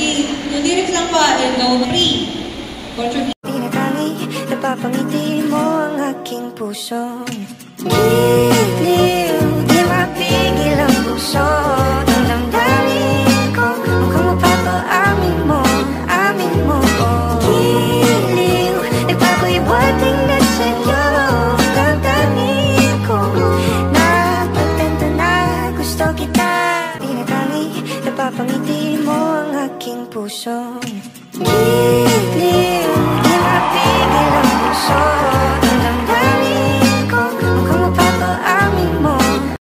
Yung lyrics lang pa, no, free. Tinatangi, napapangiti mo ang aking puso. Giliw, di mapigil ang puso. Ang damdamin ko, mukhang mapato, amin mo. Giliw, nagbago'y buhating na sa'yo. Damdamin ko, napagtanto na gusto kita. Tinatangi, napapangiti mo ang aking puso. Giliw, di mapigil ang puso.